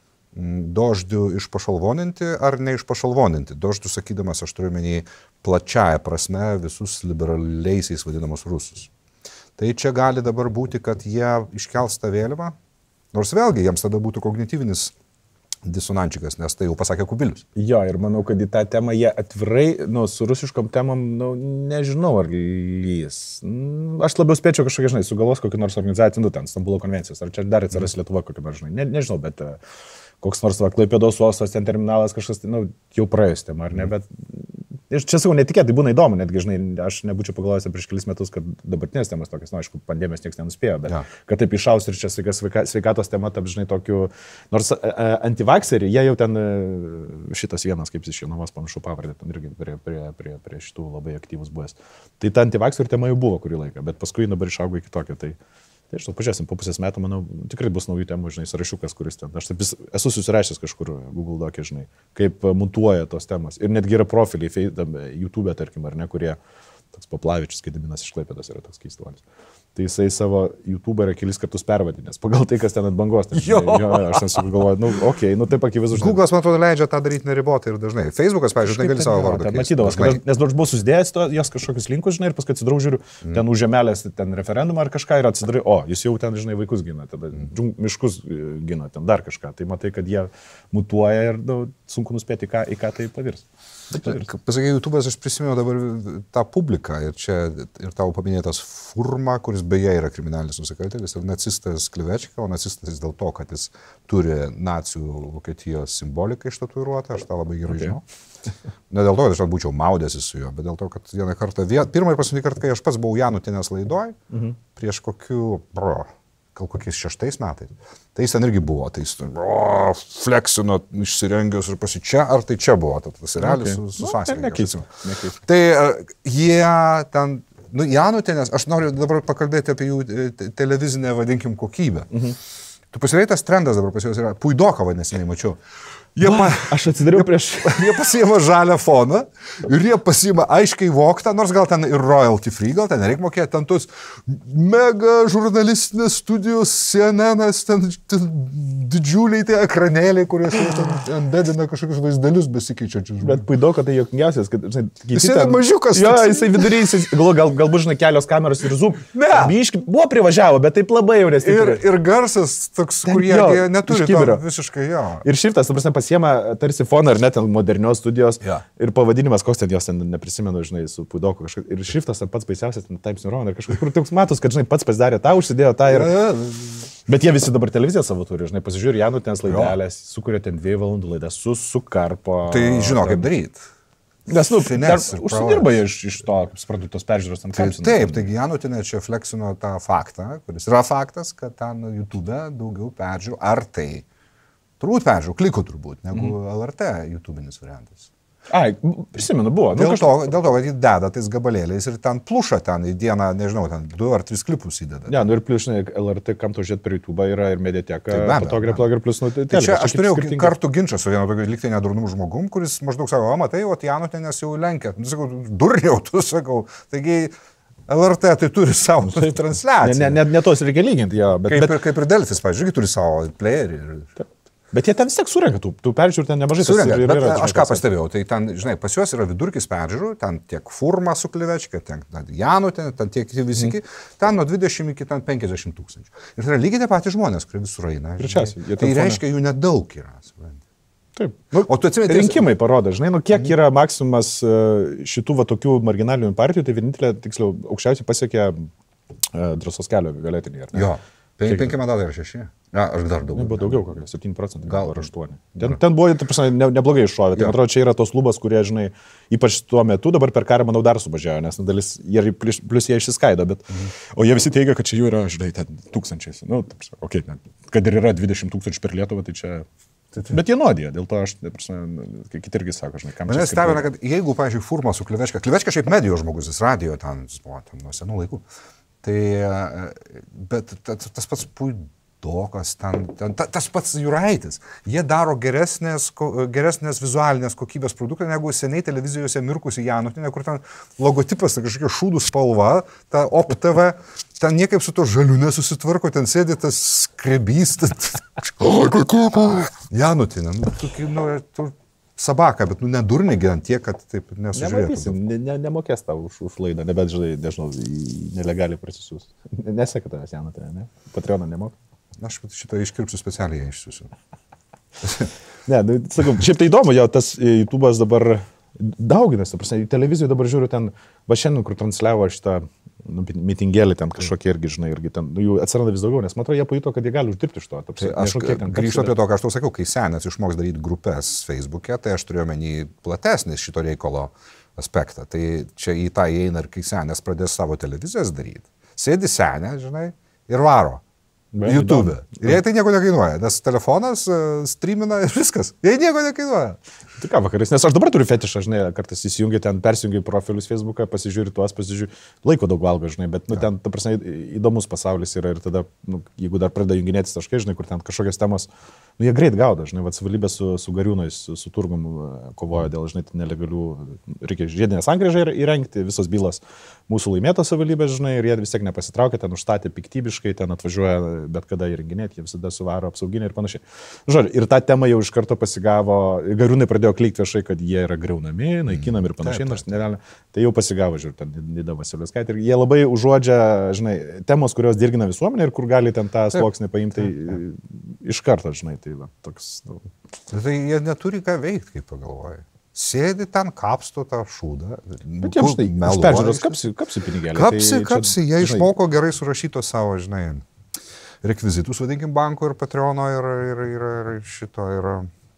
doždų išpašalvoninti ar neišpašalvoninti. Doždų sakydamas, aš turiu menį plačiaja prasme visus liberaliaisiais vadinamus rusus. Tai čia gali dabar būti, kad jie iškels tą vėliavą, nors vėlgi jiems tada būtų kognityvinis disonančikas, nes tai jau pasakė Kubilius. Jo, ir manau, kad į tą temą jie atvirai, su rusiškom temam, nežinau, ar lys. Aš labiau spėčiau kažkokia, žinai, sugalvos kokį nors organizaciją, ten Stambulo konvencijos, ar čia dar atsiras Lietuva kokį nors, žinai, nežinau, bet koks nors Klaipėdos uostas, ten terminalas kažkas, jau praėjus tema, ar ne, bet ir čia sakau, netikėtai būna įdomu, netgi, žinai, aš nebūčiau pagalvojęs prieš kelis metus, kad dabartinės temas tokias, aišku, pandemijos niekas nenuspėjo, bet kad taip išaus ir čia sveikatos tema, taip, žinai, tokiu, nors antivakseriai, jie jau ten, šitas vienas, kaip iš Jonavos panašu pavardė, ten irgi prie šitų labai aktyvus buvęs. Tai ta antivakserių tema jau buvo kurį laiką, bet paskui dabar išaugo iki tokio, tai žinau, pažiūrėsim, po pusės metų, manau, tikrai bus naujų temų, žinai, sąrašiukas, kuris ten. Aš taip esu susirašęs kažkur Google Doc'e, žinai, kaip mutuoja tos temos. Ir netgi yra profiliai YouTube, tarkim, ar ne, kurie, toks Paplavičius, Gediminas iš Klaipėdos yra toks keistuolis. Tai jisai savo YouTube yra kelis kartus pervadinęs, pagal tai, kas ten ant bangos. Ten, jo, aš ten sugalvoju, taip akivaizdu. Google'as, man atrodo, leidžia tą daryti neribotai ir dažnai. Facebook'as, pavyzdžiui, negali savo vardą. Matydavas, nes daug buvau susidėjęs jos kažkokius linkus, žinai, ir paskui atsidraužiu, ten už žemelės, ten referendumą ar kažką ir atsidarai, jis jau ten, žinai, vaikus gina, tada miškus gina, ten dar kažką. Tai matai, kad jie mutuoja ir sunku nuspėti, į ką tai pavirs. Pasakė, YouTube'as, aš prisimenu dabar tą publiką ir čia ir tavo paminėtas Furma, kuris beje yra kriminalinis nusikaltėlis ir nacistas Klivečka, o nacistas dėl to, kad jis turi nacių Vokietijos simboliką ištatuiruotą, aš tą labai gerai žinau. Ne dėl to, kad aš būčiau maudęsis su juo, bet dėl to, kad pirmą ir paskutinį kartą, kai aš pats buvau Janutinės laidoj, prieš gal kokiais 6 metais. Tai jis ten irgi buvo, tai jis fleksino išsirengęs ir čia, ar tai čia buvo, tas realiai su sąskaita. Tai jie ten, Janutinės, aš noriu dabar pakalbėti apie jų televizinę, vadinkim, kokybę. Tu pasirai tas trendas dabar pas juos yra, Puidokovą neseniai mačiau. Aš atsidariau prieš. Jie pasiima žalią foną ir jie pasiima aiškiai voktą, nors gal ten ir royalty free, gal ten nereikia mokėti, ten tus mega žurnalistinės studijos, CNN'as, ten didžiuliai tie ekranėliai, kuriuose ten dedina kažkokius vaizdelius besikeičiančius. Bet Puidoko tai juokingiausias, kad, žinai, jis yra mažiukas. Jo, jisai viduriai, galbūt, žinai, kelios kameros ir zoom. Ne. Biški, buvo privažiavo, bet taip labai jau nestipriai. Ir garsas toks, kurie neturi to visiškai, jo. Ir šriftas, pasiema tarsi foną ar net ten modernios studijos ir pavadinimas, koks ten jos ten neprisimenu, žinai, su Puidoku kažkas. Ir šriftas pats baisiausias, ten Times New Roman ir kažkas, kur toks matos, kad, žinai, pats pasidarė tą, užsidėjo tą ir... Bet jie visi dabar televiziją savo turi, žinai, pasižiūrė Janutinės laidelės, sukuria ten 2 valandų laidą su Karpo. Tai žino, kaip daryti. Nes, užsidirba iš to, kaip suprantu, tos peržiūros tam kamsinas. Taip, taigi Janutinė čia fleksino tą faktą, kuris yra faktas, kad ten YouTube daugiau peržiūrų, ar tai turbūt peržiūrų, klikų turbūt, negu LRT YouTube'inis variantas. Prisimenu, buvo. Dėl to, kad jį deda tais gabalėliais ir ten pluša ten į dieną, nežinau, ten 2 ar 3 klipus įdeda. Ne, ir plius, žinai, LRT, kam to žiūrėti per YouTube yra ir mediateka, Patogereplog ir plius, tai čia aš turėjau kartų ginčą su vienu tokiu liktai nedurnum žmogum, kuris maždaug sako, matai, Janutinės jau lenkia. Sakau, durniau, tu sakau. Taigi, LRT tai turi savo transliaciją. Ne tos reikia lyginti, jo. Kaip ir Delfis, pavyzdžiui, turi savo playerį. Bet jie ten vis tiek surenka, tu peržiūri ten nemažai. Aš ką pastebėjau, tai ten, žinai, pas juos yra vidurkis peržiūrų, ten tiek Furma su Klivečka, ten Janų, ten tiek visi, ten nuo 20 iki 50 tūkstančių. Ir tai yra lygiai tie patys žmonės, kurie visur eina. Tai reiškia, jų nedaug yra. Taip. O tu atsimeni, rinkimai parodo, žinai, kiek yra maksimumas šitų va tokių marginalinių partijų, tai vienintelė, tiksliau, aukščiausiai pasiekė Drąsos kelio galėtiniai. Jo. 5 mandatai yra 6. Aš dar daugiau. Buvo daugiau, kokie 7%, gal ar 8. Ten buvo, neblogai iššovė. Tai atrodo, čia yra tos lubas, kurie, žinai, ypač tuo metu, dabar per karą, manau, dar sumažėjo, nes dalis, plus jie išsiskaido, bet, o jie visi teigia, kad čia jų yra, žinai, ten tūkstančiais. Nu, okay, kad ir yra 20 tūkstančių per Lietuvą, tai čia... Bet jie nuodėjo, dėl to aš, kiti irgi sako, žinai, kam čia... Manęs stebina, kad jeigu, pavyzdžiui, Furma su Klivečka šiaip medijos žmogus, jis radijo ten, buvo ten nuo senų laikų. Tai, bet tas pats Puidokas, tas pats Juraitis, jie daro geresnės vizualinės kokybės produktą, negu seniai televizijose mirkusi Janutinė, kur ten logotipas, kažkokia šūdų spalva, ta OpTV, ten niekaip su to žaliu nesusitvarko, ten sėdi tas skrebys, Janutinė, tu sabaka, bet nedurni gyvent tiek, kad taip nesužiūrėtų. Nemokės tau už laidą, nebent, žinai, nežinau, nelegaliai prasisiūs. Neseka tavęs, Janutė, ne? Patreoną nemoka? Aš šitą iškirpsiu specialiai išsiųsiu. Ne, sakau, šiaip tai įdomu, jau tas YouTube'as dabar dauginasi, televizijoje dabar žiūriu ten, va šiandien, kur transliavo šitą mitingėlį ten kažkokie irgi, žinai, irgi ten, jų atsiranda vis daugiau, nes man atrodo, jie pajuto, kad jie gali uždirbti iš to. Tai aš grįžtu apie to, ką aš tau sakiau, kai senas išmoks daryti grupės Facebook'e, tai aš turiu omeny platesnis šito reikalo aspektą. Tai čia į tą įeina ir kai senas pradės savo televizijas daryti. Sėdi senė, žinai, ir varo. YouTube. Ir jai tai nieko nekainuoja, nes telefonas streamina ir viskas. Jai nieko nekainuoja. Tai ką vakarais, nes aš dabar turiu fetišą, žinai, kartais įsijungi ten, persijungi profilius Facebook'ą, pasižiūri tuos, laiko daug valgo, žinai, bet, ten, ta prasme, įdomus pasaulis yra ir tada, jeigu dar pradeda junginėtis taškai, žinai, kur ten kažkokios temos, jie greit gaudo, žinai, savivaldybė su Gariūnais, su Turgum kovoja dėl, žinai, nelegalių, reikia žiedinę sankryžą įrengti, visos bylos mūsų laimėtos savivaldybės, žinai, ir jie vis tiek nepasitraukia, ten užstatė piktybiškai, ten atvažiuoja bet kada įrenginėti, jie visada suvaro apsauginį ir panašiai. Žodžiu, ir tą temą jau iš karto pasigavo, Gariūnai pradėjo klikti viešai, kad jie yra griaunami, naikinami ir panašiai, nors nerealiai. Tai jau pasigavo, žiūrėjau, ten Nida Vasiliauskaitė. Ir jie labai užuodžia, žinai, temos, kurios dirgina visuomenę ir kur gali ten tą sluoksnį paimti iš karto, žinai, tai va, toks. Tai jie neturi ką veikti, kaip pagalvoja. Sėdi ten, kapsto tą šūdą. Bet jie, žinai, už peržiūros kapsi pinigėlį. Kapsi, jie išmoko gerai surašyto savo, žinai, rekvizitus, vadinkim, banko ir Patreono ir šito yra.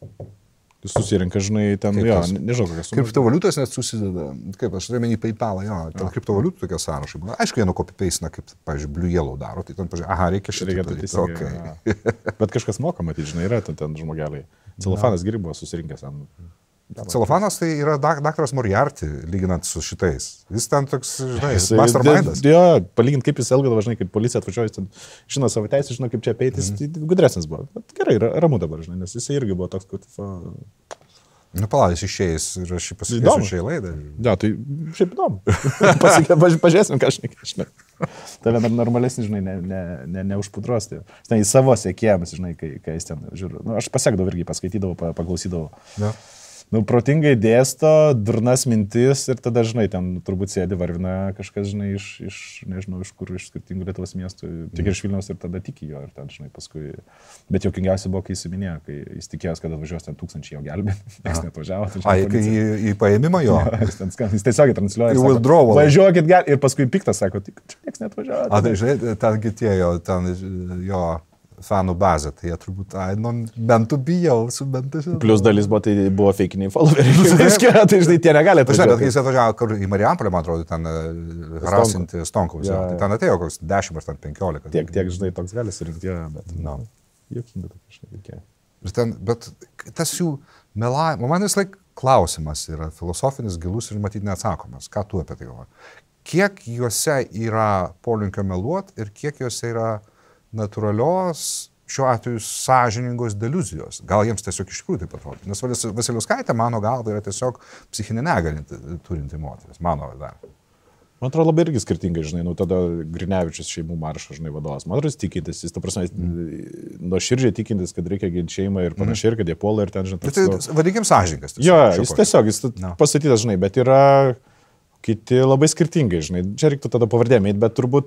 Susirinka, žinai, ten, jo, nežinau, kokias. Kriptovaliutos net susideda, kaip aš turėjau menį PayPalą, jo, ten kriptovaliutų tokie sąrašai būna. Aišku, jie nuo copy-paste'ina, kaip, pavyzdžiui, Blue Yellow daro, tai ten, pažiūrėjau, aha, reikia šitą daryti. Okay. Bet kažkas moka, matyti, žinai, yra ten žmogeliai. Celofanas geri buvo susirinkęs ten. Celofanas tai yra daktaras Moriarty, lyginant su šitais. Jis ten toks, žinai, mastermindas. Jo, palygint, kaip jis elgdavo, žinai, kaip policija atvažiuoja, jis ten žino savo teisę, žino, kaip čia apeitis, tai gudresnis buvo. Bet gerai, ramu dabar, žinai, nes jis irgi buvo toks, kad... Nu, palavis išėjęs ir aš jį pasikėsiu šiai laidai. Ja, tai šiaip įdomu. Pažiūrėsim, ką aš nežinau. Tave normalesnis, žinai, neužpudros. Tai į savo sekėjams, žinai, kai jis ten žiūri. Nu, aš pasiekdavau irgi, paskaitydavau, paklausydavau. Ja. Nu, protingai dėsto, durnas mintis ir tada, žinai, ten turbūt sėdi varvina kažkas, žinai, nežinau, iš kur, iš skirtingų Lietuvos miestų, tik iš Vilniaus ir tada tiki jo ir ten, žinai, paskui. Bet juokingiausia buvo, kai įsiminėjo, kai jis tikėjos, kad atvažiuos ten 1000 jo gelbėti, niekas neatvažiavo. Kai į paėmimą jo. Jis tiesiog transliuoja. Į withdrawal. Važiuokit gelbėti ir paskui piktas sako, tik čia niekas neatvažiavo. Tai žinai, tengi tie jo fanų bazę, tai jie turbūt, bent tu bijau, su bent tu. Plus dalis buvo, tai buvo feikiniai followeriai. Tai žinai, tie negali atvažiuoti. Bet kai jis atvažiavo, kur į Marijampolę, man atrodo, ten harasinti Stonkaus, tai ten atėjo koks 10 ar ten 15. Tiek, žinai, toks gali surinkti, bet, juokinga tokia, žinai, bet tas jų melavimas, man vis laik klausimas yra filosofinis, gilus ir matyti neatsakomas. Ką tu apie tai galvoji? Kiek juose yra polinkio meluot ir kiek juose yra natūralios, šiuo atveju sąžiningos deliuzijos. Gal jiems tiesiog iš tikrųjų taip atrodo. Nes Vasiliauskaitė, mano galva, yra tiesiog psichinė negalė turinti moteris. Mano dar. Man atrodo, labai irgi skirtingai, žinai, nu tada Grinevičius šeimų maršo, žinai, vadovas. Man atrodo, tikintis, jis, ta prasme, nuoširdžiai tikintis, kad reikia ginti šeimą ir panašiai, ir kad jie puola ir ten, žinai. Tai vadinkim sąžininkas. Jo, jis pasakytas, žinai, bet yra kiti labai skirtingai, žinai. Čia reiktų tada pavardėm, bet turbūt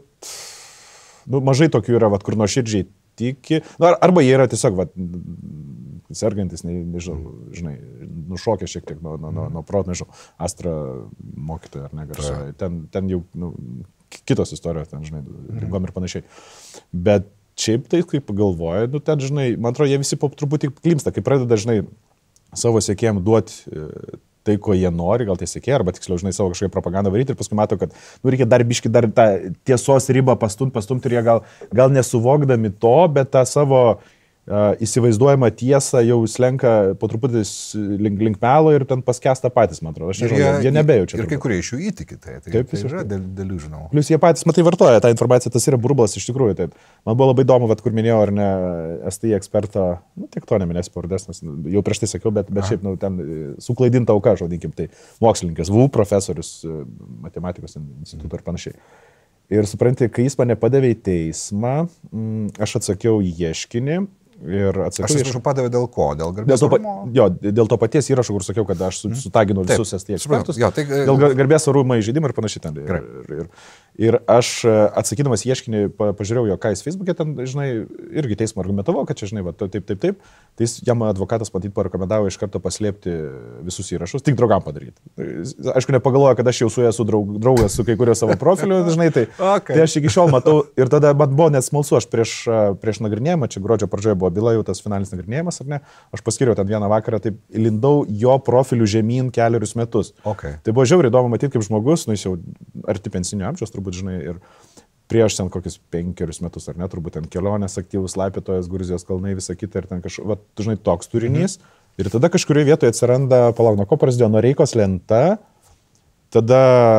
mažai tokių yra, kur nuoširdžiai tiki. Arba jie yra tiesiog, sergantis, nežinau, žinai, nušokę šiek tiek nuo proto, nežinau, Astra mokytoja ar negarsa. Ten jau kitos istorijos, ten, žinai, ligom ir panašiai. Bet šiaip tai, kaip galvoja, ten, žinai, man atrodo, jie visi po truputį klimsta, kai pradeda, žinai, savo sekėjim duoti tai, ko jie nori, gal tie sekėjai, arba tiksliau, žinai, savo kažkokią propagandą varyti ir paskui mato, kad, reikia dar biški, dar tą tiesos ribą pastumti ir jie gal nesuvokdami to, bet tą savo įsivaizduojama tiesa jau slenka po truputį link melo ir ten paskęsta patys, man atrodo. Aš nežinau, jie nebejaučia. Ir kai kurie iš jų įtiki tai. Taip, yra dėlių, žinau. Plius jie patys, matai, vartoja tą informaciją, tas yra burbulas iš tikrųjų. Taip. Man buvo labai įdomu, kur minėjau, ar ne, STI ekspertą, tiek to neminėsiu pavardės, nes jau prieš tai sakiau, bet šiaip, ten suklaidinta auka, žodinkim, tai mokslininkas, VU profesorius, matematikos instituto ir panašiai. Ir supranti, kai jis mane padavė į teismą, aš atsakiau į ieškinį. Aš atsiprašau, padavė dėl ko? Dėl garbės orumo? Dėl to paties įrašo, kur sakiau, kad aš sutaginau visus STI ekspertus. Dėl garbės orumo įžeidimo ir panašiai ten. Ir aš atsakydamas ieškinį pažiūrėjau jo, ką jis Facebook'e ten, žinai, irgi teismo argumentavo, kad čia, žinai, taip. Tai jam advokatas matyt parekomendavo iš karto paslėpti visus įrašus, tik draugam padaryti. Aišku, nepagalvoja, kad aš jau su esu draugas su kai kurio savo profiliu, žinai, tai aš iki šiol matau ir tada man buvo net smalsu, aš prieš nagrinėjimą, čia gruodžio pradžioje buvo byla, jau tas finalinis nagrinėjimas, ar ne, aš paskiriau ten vieną vakarą, taip lindau jo profilių žemyn keliarius metus. Tai buvo žiauriai įdomu matyti, kaip žmogus, jis jau arti pensinio amžiaus, turbūt, žinai, ir prieš ten kokius 5 metus, ar ne, turbūt ten kelionės aktyvus, laipėtojas, Gruzijos kalnai, visa kita, ir ten kažkoks, žinai, toks turinys. Ir tada kažkurioje vietoje atsiranda, palauk, nuo ko prasidėjo, nuo Reikos lenta, tada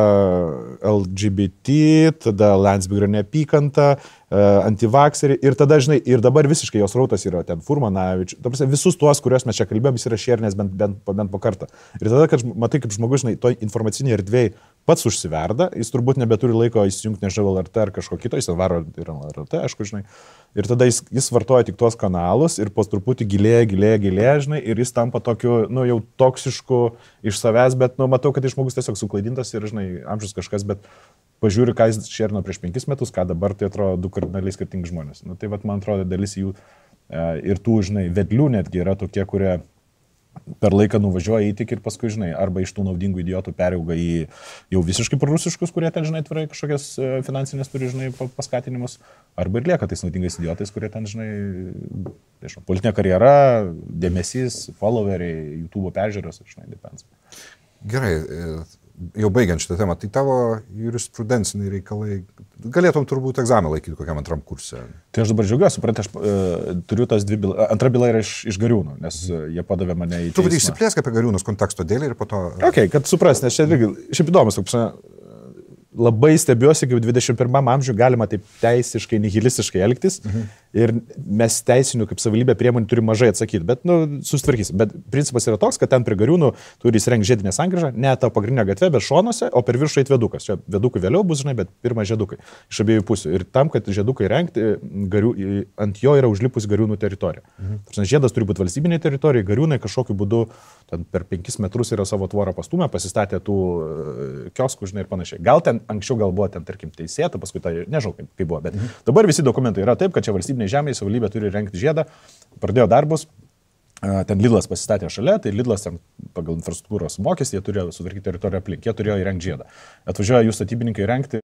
LGBT, tada Landsbergio neapykanta, antivakseriai ir tada, žinai, ir dabar visiškai jos rautas yra ten Furmanavičius, ta prasme, visus tuos, kuriuos mes čia kalbėjom, jis yra šernės bent po kartą. Ir tada, kad matai, kaip žmogus, žinai, toj informaciniai erdvėj pats užsiverda, jis turbūt nebeturi laiko įsijungti nežinau LRT ar kažko kito, jis varo ir LRT, aišku, žinai. Ir tada jis vartoja tik tuos kanalus ir po truputį gilėja, žinai, ir jis tampa tokiu, jau toksišku iš savęs, bet, matau, kad žmogus tiesiog suklaidintas ir, žinai, amžius kažkas, bet pažiūri, ką jis šerino prieš 5 metus, ką dabar, tai atrodo 2 kardinaliai skirtingi žmonės. Tai man atrodo, dalis jų ir tų, žinai, vedlių netgi yra tokie, kurie per laiką nuvažiuoja įtik ir paskui, žinai, arba iš tų naudingų idiotų perauga į jau visiškai prorusiškus, kurie ten, žinai, turi kažkokias finansinės, turi, žinai, paskatinimus, arba ir lieka tais naudingais idiotais, kurie ten, žinai, politinė karjera, dėmesys, followeriai, YouTube peržiūros, žinai, depends. Gerai, jau baigiant šitą temą, tai tavo jurisprudenciniai reikalai, galėtum turbūt egzaminą laikyti kokiam antram kurse. Tai aš dabar džiaugiuosi, suprantate, aš turiu tas 2 bylas, antra byla yra iš Gariūnų, nes jie padavė mane į teismą. Turbūt išsiplėsk apie Gariūnus konteksto dėlį ir po to... Kad supras, nes čia irgi, šiaip įdomus, labai stebiuosi, kaip 21 amžiuje galima taip teisiškai, nihilistiškai elgtis ir mes teisinių kaip savivaldybė priemonių turime mažai atsakyti, bet susitvarkysim. Bet principas yra toks, kad ten prie Gariūnų turi įsirengti žiedinę sankryžą, ne tą pagrindinę gatvę, bet šonuose, o per viršų eit vėdukas. Čia vėdukų vėliau bus, žinai, bet pirmą žiedukai iš abiejų pusių. Ir tam, kad žiedukai rengti, ant jo yra užlipusi Gariūnų teritorija. Žiedas turi būti valstybinė teritorija, Gariūnai kažkokiu būdu ten per 5 metrus yra savo tvorą pastumę, pasistatė tų kioskų, žinai, ir panašiai. Gal ten anksčiau gal buvo ten, tarkim, teisėta, paskui tai, nežinau, kaip buvo, bet dabar visi dokumentai yra taip, kad čia valstybinė žemė, savivaldybė turi rengti žiedą, pradėjo darbus, ten Lidlas pasistatė šalia, tai Lidlas ten pagal infrastruktūros mokestį, jie turėjo sutvarkyti teritoriją aplink, jie turėjo įrengti žiedą. Atvažiuoja jų statybininkai rengti,